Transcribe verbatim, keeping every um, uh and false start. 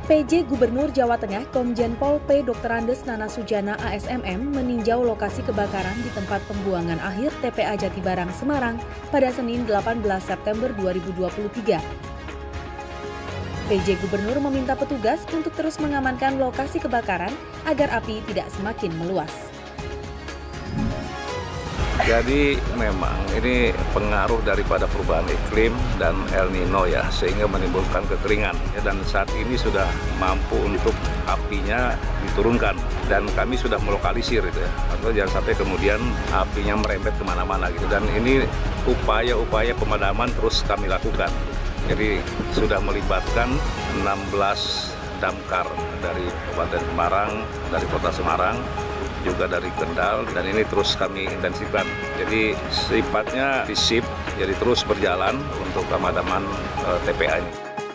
P J Gubernur Jawa Tengah Komjen Pol P. Doktor Andes Nana Sujana A S M M meninjau lokasi kebakaran di tempat pembuangan akhir T P A Jatibarang, Semarang pada Senin delapan belas September dua ribu dua puluh tiga. P J Gubernur meminta petugas untuk terus mengamankan lokasi kebakaran agar api tidak semakin meluas. Jadi memang ini pengaruh daripada perubahan iklim dan El Nino ya, sehingga menimbulkan kekeringan. Dan saat ini sudah mampu untuk apinya diturunkan dan kami sudah melokalisir itu ya. Atau jangan sampai kemudian apinya merembet kemana-mana gitu. Dan ini upaya-upaya pemadaman terus kami lakukan. Jadi sudah melibatkan enam belas damkar dari Kabupaten Semarang, dari Kota Semarang, juga dari Kendal, dan ini terus kami intensifkan. Jadi sifatnya disip, jadi terus berjalan untuk pemadaman eh, T P A ini.